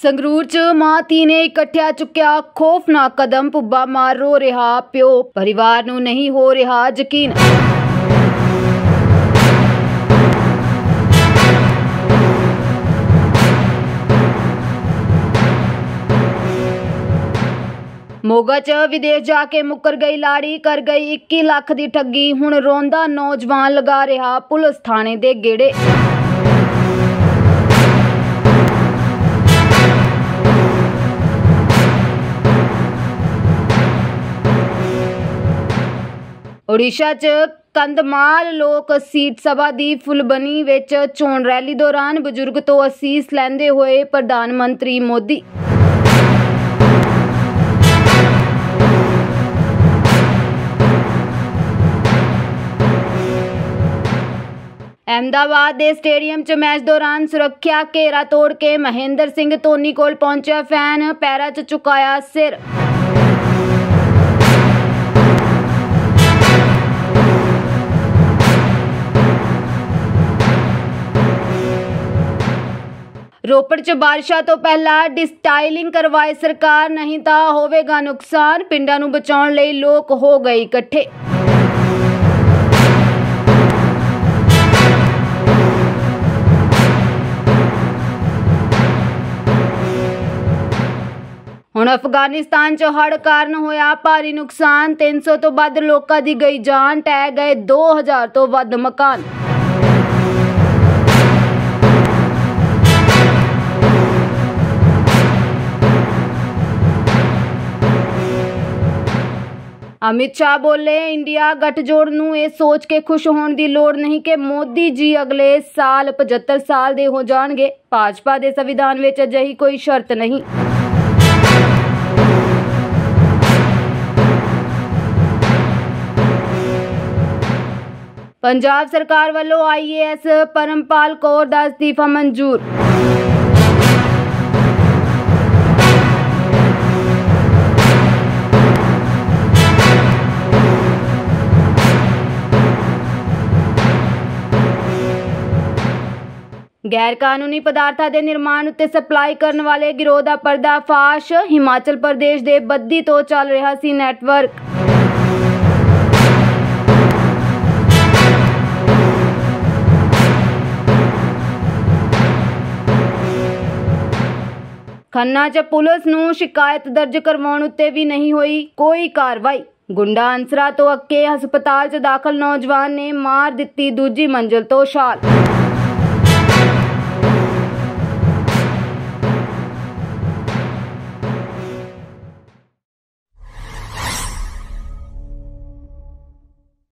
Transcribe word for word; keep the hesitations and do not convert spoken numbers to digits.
ਸੰਗਰੂਰ ਚ ਮਾਂ ਧੀ ਨੇ ਇਕੱਠਿਆਂ ਚੁੱਕਿਆ ਖੌਫਨਾਕ ਕਦਮ। ਪੁੱਬਾ ਮਾਰ ਰੋ ਰਿਹਾ ਪਿਓ, ਪਰਿਵਾਰ ਨੂੰ ਨਹੀਂ ਹੋ ਰਿਹਾ ਯਕੀਨ। ਮੋਗਾ ਚ ਵਿਦੇਸ਼ ਜਾ ਕੇ ਮੁੱਕਰ ਗਈ ਲਾੜੀ, ਕਰ ਗਈ ਇੱਕੀ ਲੱਖ ਦੀ ਠੱਗੀ। ਹੁਣ ਰੋਂਦਾ ਨੌਜਵਾਨ ਲਗਾ ਰਿਹਾ ਪੁਲਿਸ ਥਾਣੇ ਦੇ ਗੇੜੇ। ओडिशा च कंधमाल लोक सीट सभा की फुलबनी विच चोण रैली दौरान बजुर्ग तो असीस लैंदे हुए प्रधानमंत्री मोदी। अहमदाबाद के स्टेडियम च मैच दौरान सुरक्षा घेरा तोड़ के महेंद्र सिंह धोनी कोल पहुंचा फैन, पैरां च झुकाया सिर। रोपड़ च बारिशा तो पहला डिस्टाइलिंग करवाए सरकार, नहीं तो होवेगा नुकसान। पिंडां नूं बचाउण लई लोक हो गए इकट्ठे। हुण अफगानिस्तान च हड़ कारण होया भारी नुकसान। तीन सौ तो वध लोकां दी गई जान, ढह गए दो हज़ार तो वध मकान। अमित शाह बोले, इंडिया गठजोड़ नूं ये सोच के खुश होने की लोड़ नहीं कि मोदी जी अगले साल पचहत्तर साल दे हो जाणगे। भाजपा दे संविधान विच अजिही कोई शर्त नहीं। पंजाब सरकार वालों I A S Parampal Kaur दा इस्तीफा मंजूर। गैर कानूनी पदार्थां के निर्माण उत्ते सप्लाई करने वाले गिरोह का पर्दाफाश। हिमाचल प्रदेश के बद्दी तो चल रहा सी नैटवर्क। खन्ना च पुलिस नूं शिकायत दर्ज करवाउण उत्ते भी नहीं हुई कोई कार्रवाई। गुंडा अंसरा तो अक्के हस्पताल च दाखल नौजवान ने मार दित्ती दूजी मंजिल तो छाल।